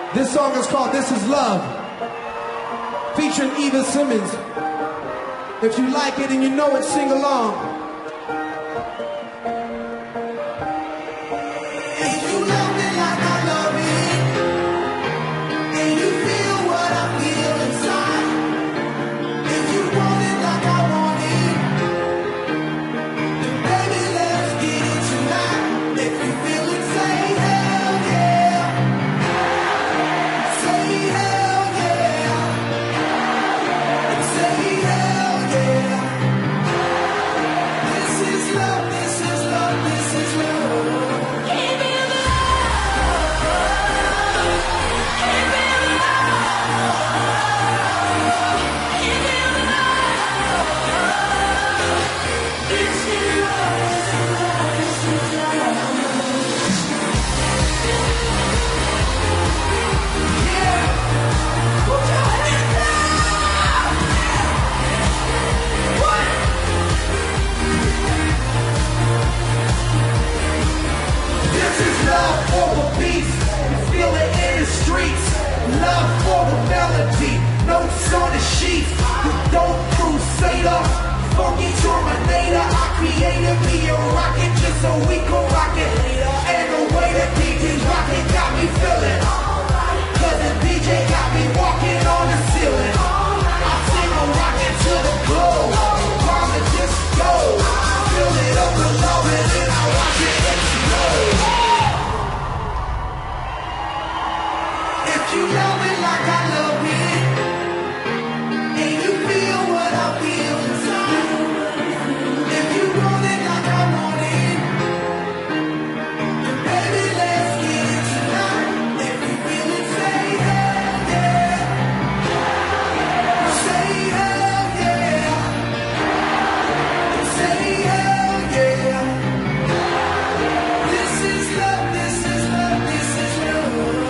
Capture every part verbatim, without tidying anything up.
This song is called This Is Love, featuring Eva Simmons. If you like it and you know it, sing along. Love for the melody, notes on the sheets. The dope crusader, funky terminator. I created me a rocket just so we can rock it. And the way that D Js rock it got me feeling. Cause the D J got me walking on the ceiling. I sing a rocket to the globe, bomb the disco. Fill it up with love and then I watch it explode. You love it like I love it, and you feel what I feel inside. If you want it like I want it, then baby let's get it tonight. If you feel it, say hell yeah. Say hell yeah. Say hell yeah. This is love, this is love, this is love.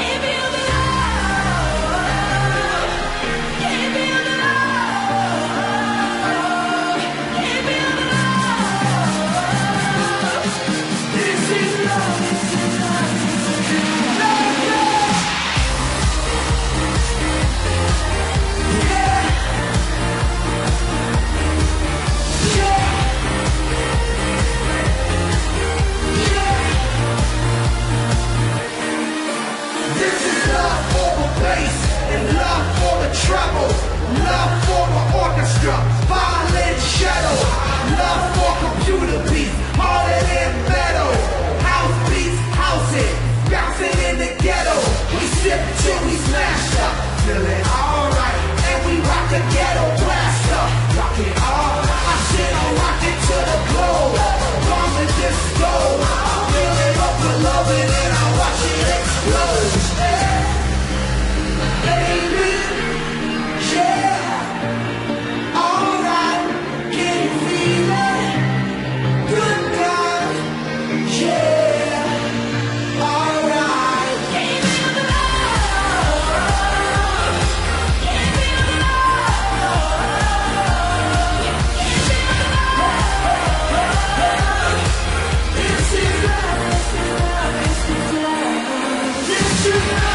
Trouble, love for the orchestra, violin shadow, love for computer beats, harder than metal, house beats, house it, bouncing in the ghetto, we sip till we smash up, feeling alright, and we rock the ghetto blaster, rock it all, I send a rocket to the globe, bomb the disco, fill it up with love and then I watch it explode, yeah. Baby. Yeah, alright, can you feel it? Good God, yeah, alright. Can you feel the love? Can you feel the love? Can you feel the love? This is love, this is love, this is love. This is love, this is love, this is love.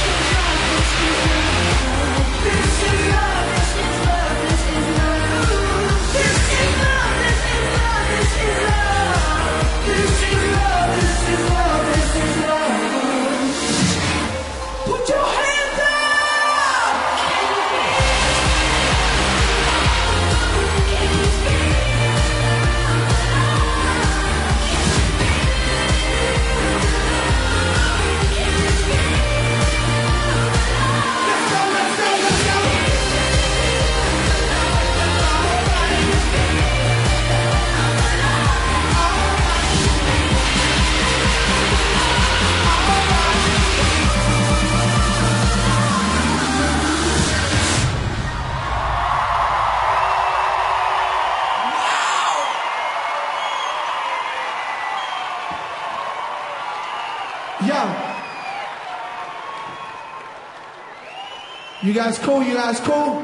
You guys cool? You guys cool?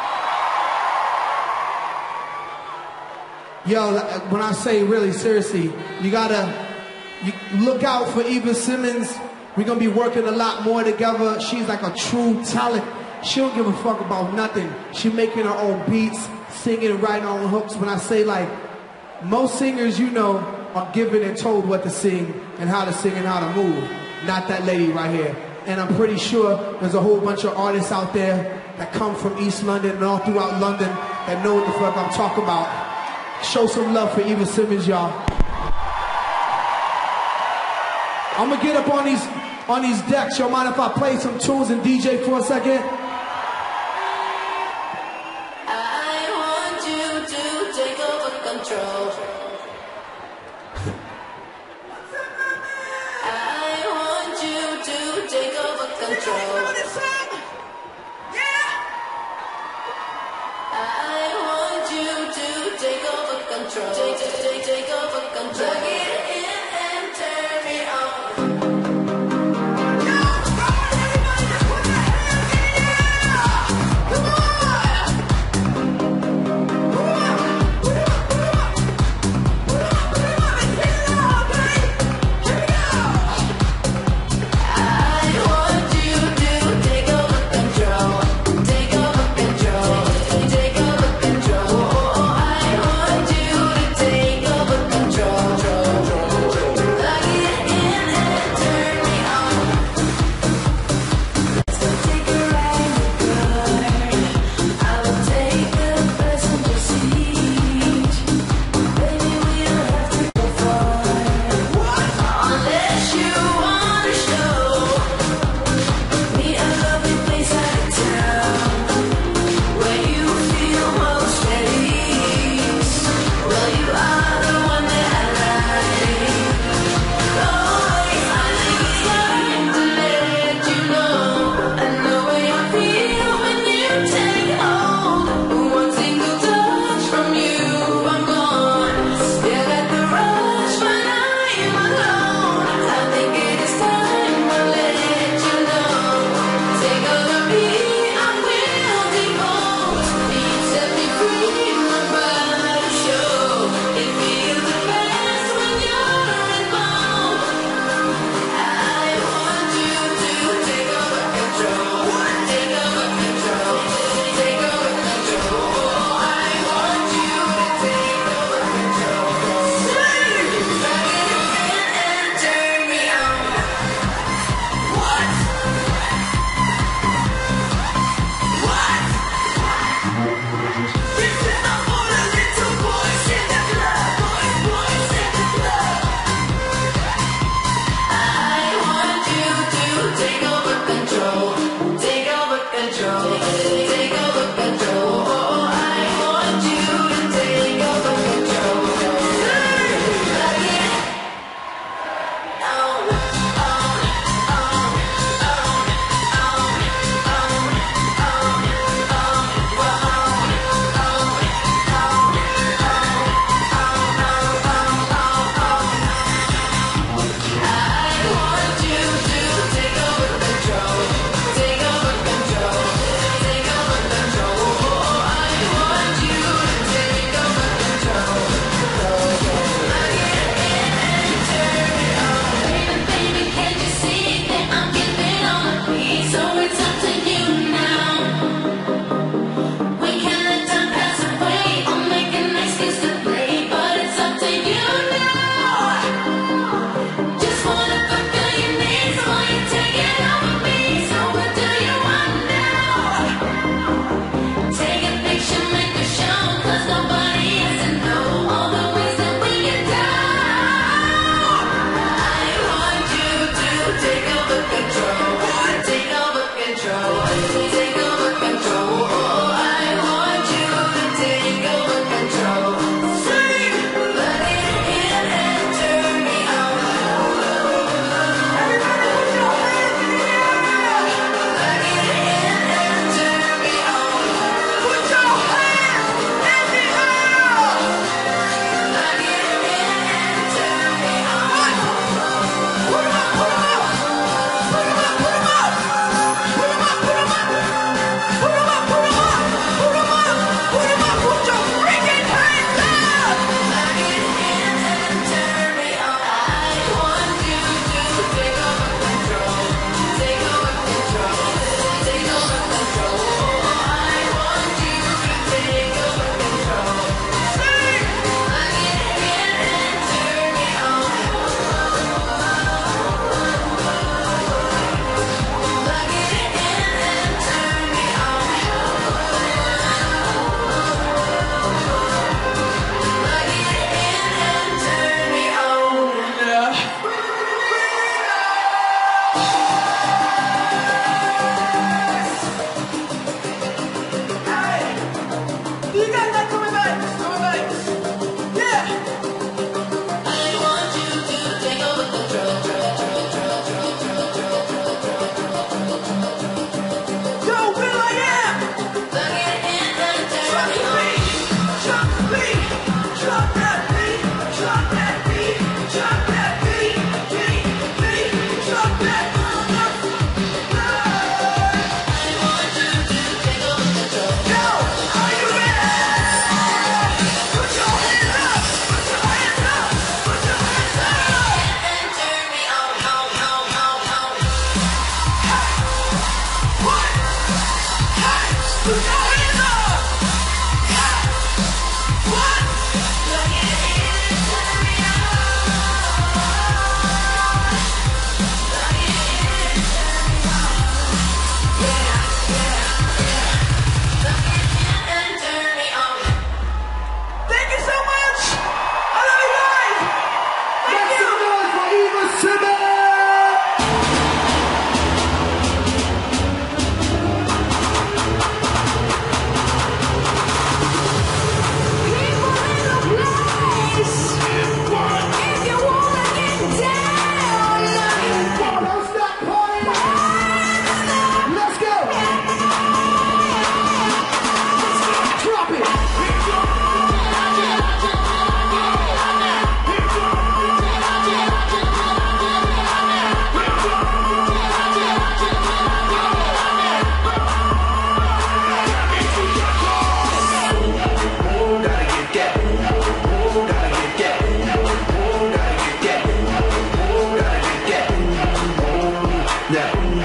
Yo, when I say really seriously, you gotta you look out for Eva Simmons We're gonna be working a lot more together. She's like a true talent. She don't give a fuck about nothing. She making her own beats, singing and writing her own hooks. When I say like, most singers you know are given and told what to sing and how to sing and how to move. Not that lady right here. And I'm pretty sure there's a whole bunch of artists out there that come from East London and all throughout London that know what the fuck I'm talking about. Show some love for Eva Simmons, y'all. I'm gonna get up on these on these decks. Y'all mind if I play some tunes and D J for a second? I want you to take over control. I want you to take over control. I want you to take over control. Take, take, take, take over control. Plug it in and turn me on. Control.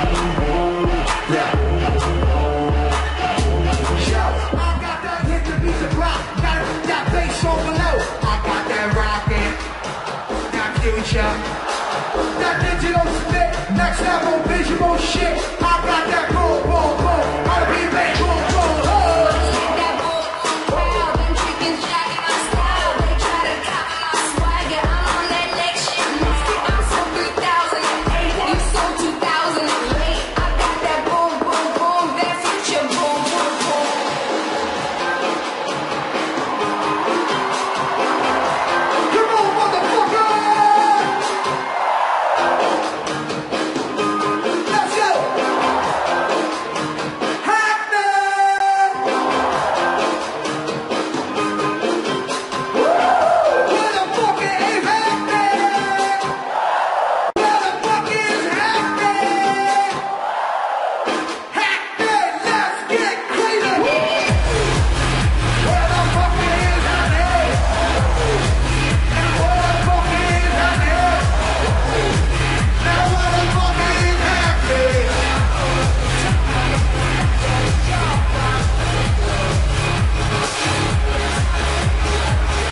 Yeah. Yo, I got that hit to beat the block. Got that bass on below. I got that rockin'. That future. That digital spit. Next level visual shit.